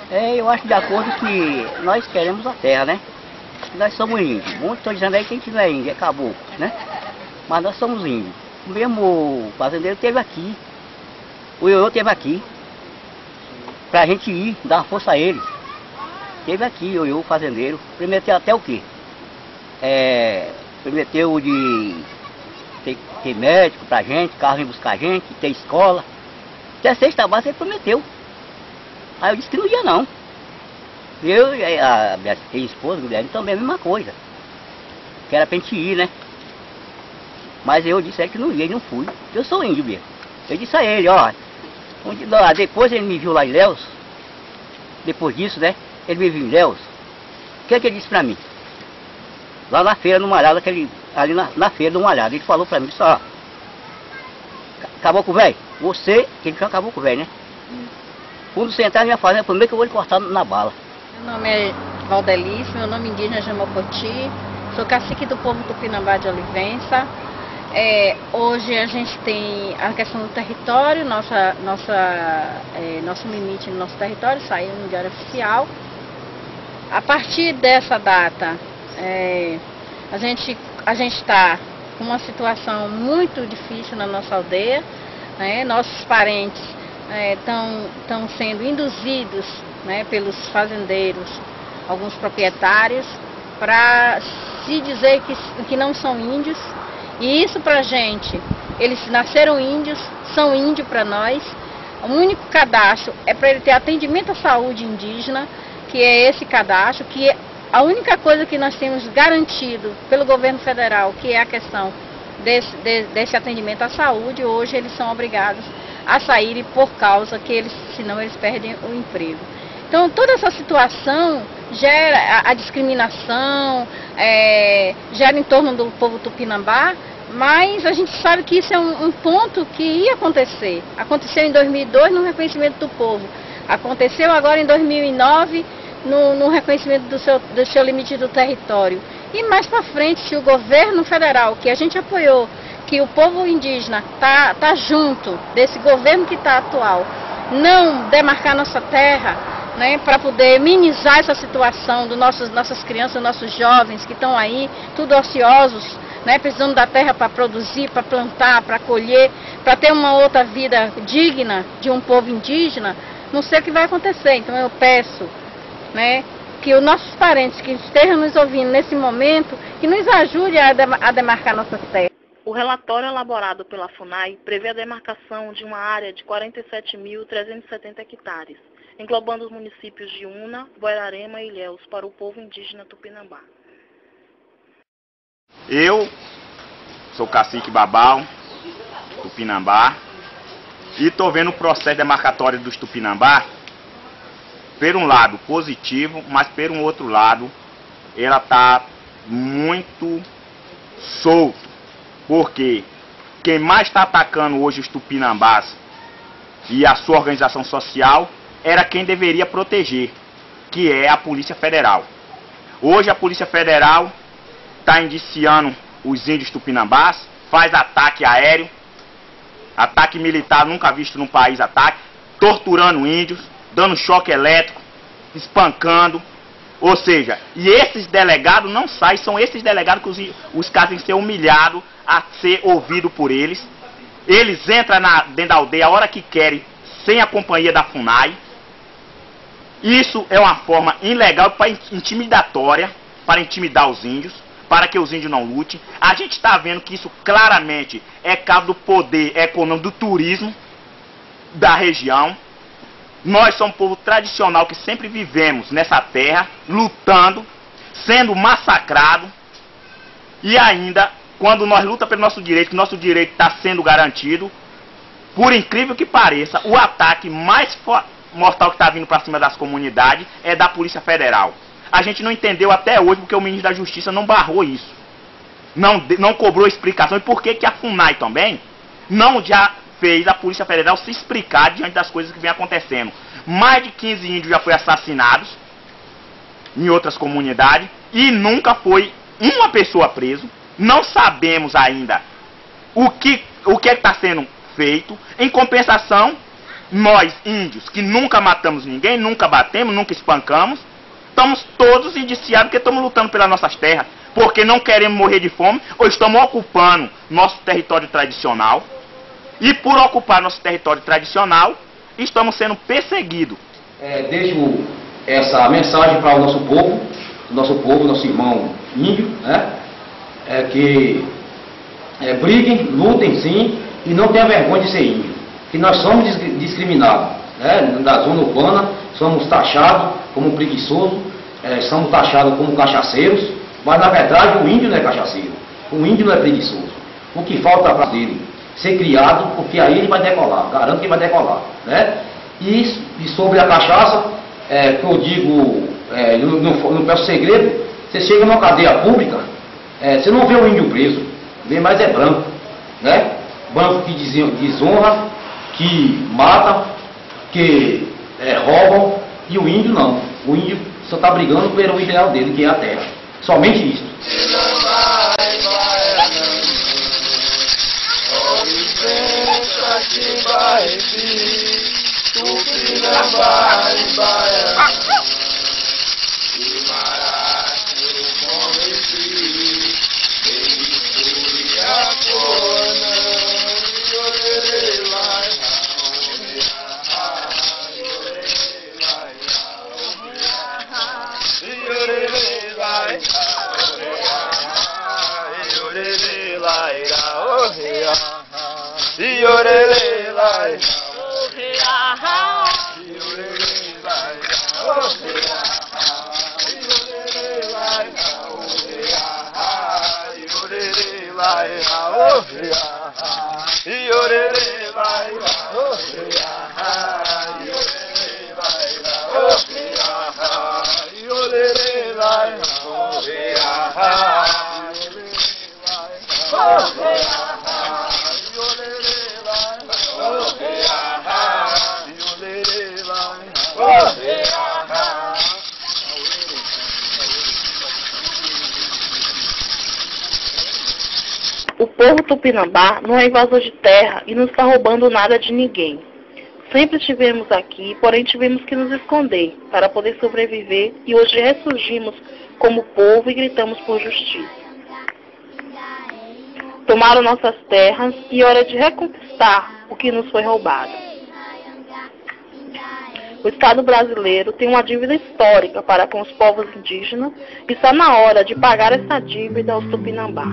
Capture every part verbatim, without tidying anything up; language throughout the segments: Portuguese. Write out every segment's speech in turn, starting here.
É, eu acho de acordo que nós queremos a terra, né? Nós somos índios. Muitos estão dizendo aí que a gente não é índio, acabou, né? Mas nós somos índios. O mesmo fazendeiro esteve aqui. O Ioiô esteve aqui. Pra gente ir, dar uma força a ele. Esteve aqui, o Ioiô, fazendeiro. Prometeu até o quê? É, prometeu de ter, ter médico pra gente, carro vir buscar a gente, ter escola. Até sexta base ele prometeu. Aí eu disse que não ia não. Eu e a minha esposa, Guilherme, também a mesma coisa. Que era pra gente ir, né? Mas eu disse a ele que não ia e não fui. Eu sou índio mesmo. Eu disse a ele, ó. Onde, lá, depois ele me viu lá em Léus. Depois disso, né? Ele me viu em Léus. O que é que ele disse pra mim? Lá na feira, no Malhado, aquele, ali na, na feira do Malhado. Ele falou pra mim, disse, ó. Acabou com o velho? Você, que ele já acabou com o velho, né? Hum. Quando você entrar na minha fazenda, primeiro que eu vou lhe cortar na bala. Meu nome é Valdelice, meu nome indígena é Jamopoti, sou cacique do povo Tupinambá de Olivença. É, hoje a gente tem a questão do território, nossa, nossa, é, nosso limite no nosso território saiu no Diário Oficial. A partir dessa data, é, a gente a gente está com uma situação muito difícil na nossa aldeia, né? Nossos parentes estão é, sendo induzidos, né, pelos fazendeiros, alguns proprietários, para se dizer que, que não são índios. E isso pra gente, eles nasceram índios, são índios para nós. O único cadastro é para ele ter atendimento à saúde indígena, que é esse cadastro, que é a única coisa que nós temos garantido pelo governo federal, que é a questão desse, de, desse atendimento à saúde. Hoje eles são obrigados a saírem por causa que eles, senão eles perdem o emprego. Então toda essa situação gera a, a discriminação, é, gera em torno do povo Tupinambá, mas a gente sabe que isso é um, um ponto que ia acontecer. Aconteceu em dois mil e dois no reconhecimento do povo, aconteceu agora em dois mil e nove no, no reconhecimento do seu, do seu limite do território. E mais para frente, se o governo federal, que a gente apoiou, que o povo indígena está tá junto desse governo que está atual, não demarcar nossa terra, né, para poder minimizar essa situação dos nossos nossas crianças, nossos jovens que estão aí, tudo ociosos, né, precisando da terra para produzir, para plantar, para colher, para ter uma outra vida digna de um povo indígena, não sei o que vai acontecer. Então eu peço, né, que os nossos parentes que estejam nos ouvindo nesse momento, que nos ajude a, a demarcar nossas terras. O relatório elaborado pela FUNAI prevê a demarcação de uma área de quarenta e sete mil trezentos e setenta hectares, englobando os municípios de Una, Guararema e Ilhéus para o povo indígena Tupinambá. Eu sou cacique Babau, Tupinambá, e estou vendo o processo demarcatório dos Tupinambá, por um lado positivo, mas por um outro lado, ela está muito solto. Porque quem mais está atacando hoje os Tupinambás e a sua organização social era quem deveria proteger, que é a Polícia Federal. Hoje a Polícia Federal está indiciando os índios Tupinambás, faz ataque aéreo, ataque militar nunca visto num país, ataque, torturando índios, dando choque elétrico, espancando. Ou seja, e esses delegados não saem, são esses delegados que os, os casos têm que ser humilhados a ser ouvido por eles. Eles entram na, dentro da aldeia a hora que querem, sem a companhia da FUNAI. Isso é uma forma ilegal, para intimidatória, para intimidar os índios, para que os índios não lutem. A gente está vendo que isso claramente é causa do poder econômico, do turismo da região. Nós somos um povo tradicional que sempre vivemos nessa terra, lutando, sendo massacrado, e ainda, quando nós lutamos pelo nosso direito, que nosso direito está sendo garantido, por incrível que pareça, o ataque mais mortal que está vindo para cima das comunidades é da Polícia Federal. A gente não entendeu até hoje porque o ministro da Justiça não barrou isso, não, não cobrou explicação, e por que que a FUNAI também não já fez a Polícia Federal se explicar diante das coisas que vem acontecendo. Mais de quinze índios já foram assassinados em outras comunidades e nunca foi uma pessoa presa. Não sabemos ainda o que o que está sendo feito. Em compensação, nós índios, que nunca matamos ninguém, nunca batemos, nunca espancamos, estamos todos indiciados porque estamos lutando pelas nossas terras, porque não queremos morrer de fome, ou estamos ocupando nosso território tradicional, e por ocupar nosso território tradicional, estamos sendo perseguidos. É, deixo essa mensagem para o nosso povo, nosso povo, nosso irmão índio, né? É que é, briguem, lutem sim, e não tenha vergonha de ser índio. Que nós somos discriminados, né? Da zona urbana, somos taxados como preguiçosos, é, somos taxados como cachaceiros, mas na verdade o índio não é cachaceiro, o índio não é preguiçoso. O que falta para dele ser criado, porque aí ele vai decolar, garanto que ele vai decolar, né? E, e sobre a cachaça, é, que eu digo, é, não, não, não peço segredo, você chega numa cadeia pública, é, você não vê o índio preso, vê mais é branco, né? Branco que desonra, que mata, que é, roubam, e o índio não. O índio só está brigando pelo ideal dele, que é a terra. Somente isso. O povo tupinambá não é invasor de terra e não está roubando nada de ninguém. Sempre estivemos aqui, porém tivemos que nos esconder para poder sobreviver e hoje ressurgimos como povo e gritamos por justiça. Tomaram nossas terras e é hora de reconquistar o que nos foi roubado. O Estado brasileiro tem uma dívida histórica para com os povos indígenas e está na hora de pagar essa dívida aos tupinambá.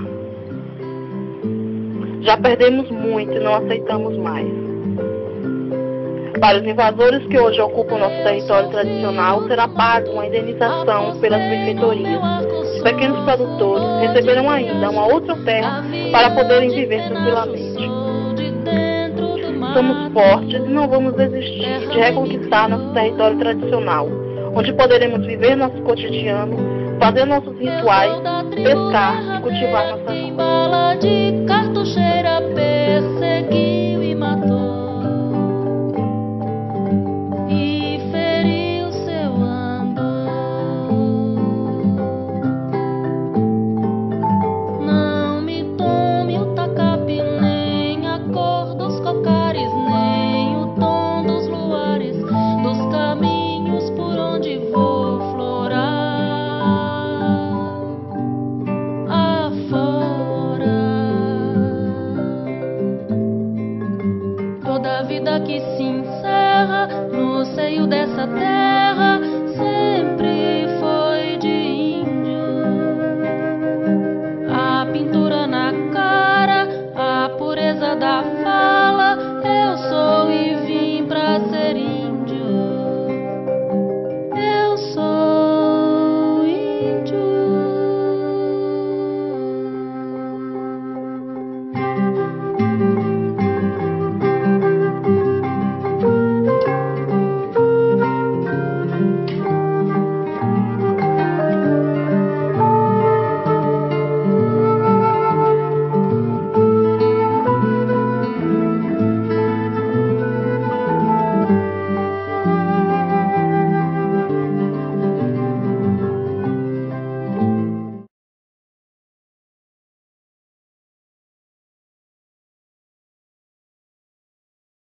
Já perdemos muito e não aceitamos mais. Para os invasores que hoje ocupam nosso território tradicional, será paga uma indenização pelas benfeitorias. Os pequenos produtores receberão ainda uma outra terra para poderem viver tranquilamente. Somos fortes e não vamos desistir de reconquistar nosso território tradicional, onde poderemos viver nosso cotidiano, fazer nossos rituais, pescar e cultivar nossa bala de cartucheira perseguiu e matou e feriu seu andor. Não me tome o tacape, nem a cor dos cocares, nem o tom dos luares, dos caminhos por onde vou florar. Toda a vida que se encerra no seio dessa terra